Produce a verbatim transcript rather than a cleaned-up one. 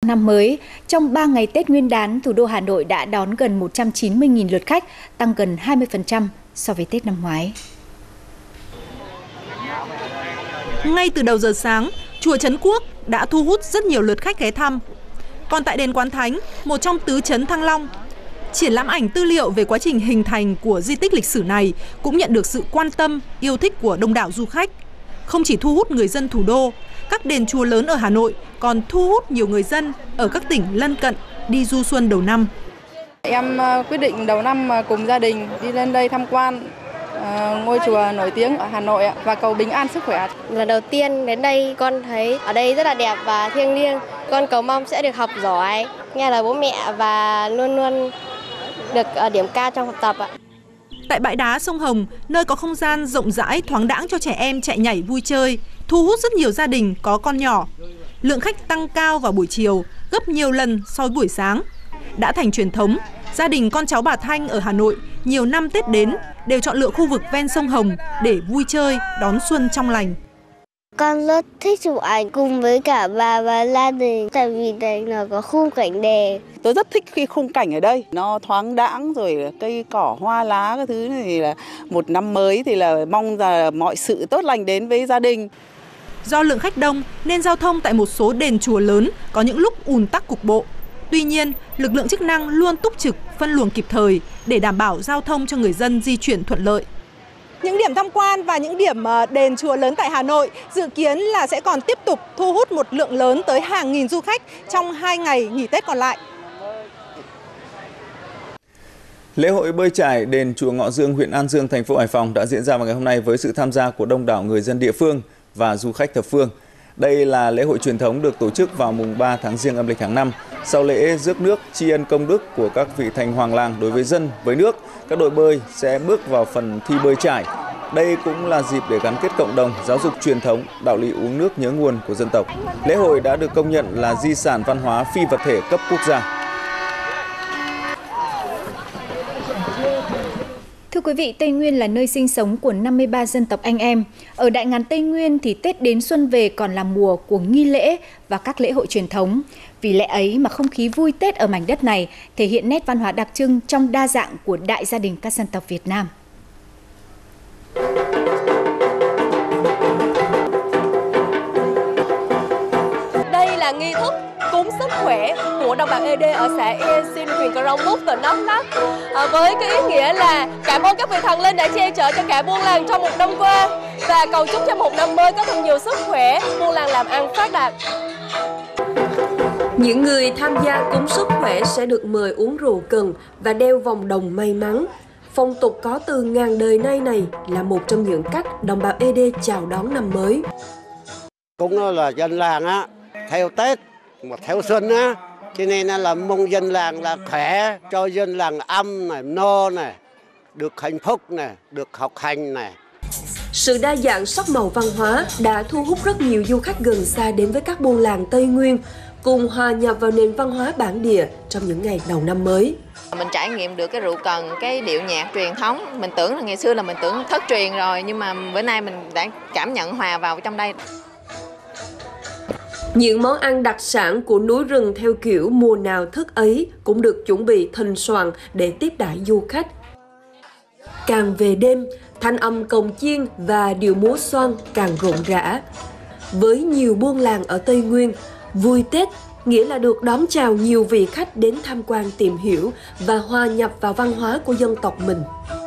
năm mới, trong ba ngày Tết Nguyên đán, thủ đô Hà Nội đã đón gần một trăm chín mươi nghìn lượt khách, tăng gần hai mươi phần trăm so với Tết năm ngoái. Ngay từ đầu giờ sáng, chùa Trấn Quốc đã thu hút rất nhiều lượt khách ghé thăm. Còn tại đền Quán Thánh, một trong tứ trấn Thăng Long, triển lãm ảnh tư liệu về quá trình hình thành của di tích lịch sử này cũng nhận được sự quan tâm, yêu thích của đông đảo du khách. Không chỉ thu hút người dân thủ đô, các đền chùa lớn ở Hà Nội còn thu hút nhiều người dân ở các tỉnh lân cận đi du xuân đầu năm. Em quyết định đầu năm cùng gia đình đi lên đây tham quan ngôi chùa nổi tiếng ở Hà Nội và cầu bình an sức khỏe. Lần đầu tiên đến đây con thấy ở đây rất là đẹp và thiêng liêng. Con cầu mong sẽ được học giỏi, nghe lời bố mẹ và luôn luôn được điểm cao trong học tập ạ. Tại bãi đá sông Hồng, nơi có không gian rộng rãi thoáng đãng cho trẻ em chạy nhảy vui chơi, thu hút rất nhiều gia đình có con nhỏ. Lượng khách tăng cao vào buổi chiều, gấp nhiều lần so với buổi sáng. Đã thành truyền thống, gia đình con cháu bà Thanh ở Hà Nội nhiều năm Tết đến đều chọn lựa khu vực ven sông Hồng để vui chơi, đón xuân trong lành. Con rất thích chụp ảnh cùng với cả bà và gia đình, tại vì đây nó có khung cảnh đẹp. Tôi rất thích cái khung cảnh ở đây, nó thoáng đãng rồi cây cỏ hoa lá cái thứ này, thì là một năm mới thì là mong là mọi sự tốt lành đến với gia đình. Do lượng khách đông nên giao thông tại một số đền chùa lớn có những lúc ùn tắc cục bộ. Tuy nhiên, lực lượng chức năng luôn túc trực, phân luồng kịp thời để đảm bảo giao thông cho người dân di chuyển thuận lợi. Những điểm tham quan và những điểm đền chùa lớn tại Hà Nội dự kiến là sẽ còn tiếp tục thu hút một lượng lớn tới hàng nghìn du khách trong hai ngày nghỉ Tết còn lại. Lễ hội bơi chải đền chùa Ngọ Dương, huyện An Dương, thành phố Hải Phòng đã diễn ra vào ngày hôm nay với sự tham gia của đông đảo người dân địa phương và du khách thập phương. Đây là lễ hội truyền thống được tổ chức vào mùng ba tháng Giêng âm lịch hàng năm. Sau lễ rước nước tri ân công đức của các vị thành hoàng làng đối với dân, với nước, các đội bơi sẽ bước vào phần thi bơi chải. Đây cũng là dịp để gắn kết cộng đồng, giáo dục truyền thống, đạo lý uống nước nhớ nguồn của dân tộc. Lễ hội đã được công nhận là di sản văn hóa phi vật thể cấp quốc gia. Thưa quý vị, Tây Nguyên là nơi sinh sống của năm mươi ba dân tộc anh em. Ở Đại ngàn Tây Nguyên thì Tết đến xuân về còn là mùa của nghi lễ và các lễ hội truyền thống. Vì lẽ ấy mà không khí vui Tết ở mảnh đất này thể hiện nét văn hóa đặc trưng trong đa dạng của đại gia đình các dân tộc Việt Nam. Đây là nghi thức cúng sức khỏe của đồng bào ê đê ở xã Ea Xin, huyện Crong Búc, tỉnh Đắk Lắk, à, với cái ý nghĩa là cảm ơn các vị thần linh đã che chở cho cả buôn làng trong một năm qua và cầu chúc cho một năm mới có thật nhiều sức khỏe, buôn làng làm ăn phát đạt. Những người tham gia cúng sức khỏe sẽ được mời uống rượu cần và đeo vòng đồng may mắn. Phong tục có từ ngàn đời nay này là một trong những cách đồng bào ê đê chào đón năm mới. Cũng là dân làng á, theo Tết mà theo xuân á, cho nên là mong dân làng là khỏe, cho dân làng âm này, no này, được hạnh phúc này, được học hành này. Sự đa dạng sắc màu văn hóa đã thu hút rất nhiều du khách gần xa đến với các buôn làng Tây Nguyên, cùng hòa nhập vào nền văn hóa bản địa trong những ngày đầu năm mới. Mình trải nghiệm được cái rượu cần, cái điệu nhạc truyền thống. Mình tưởng là ngày xưa là mình tưởng thất truyền rồi, nhưng mà bữa nay mình đã cảm nhận hòa vào trong đây. Những món ăn đặc sản của núi rừng theo kiểu mùa nào thức ấy cũng được chuẩn bị thình soạn để tiếp đãi du khách. Càng về đêm, thanh âm cồng chiên và điệu múa xoan càng rộn rã. Với nhiều buôn làng ở Tây Nguyên, vui Tết nghĩa là được đón chào nhiều vị khách đến tham quan tìm hiểu và hòa nhập vào văn hóa của dân tộc mình.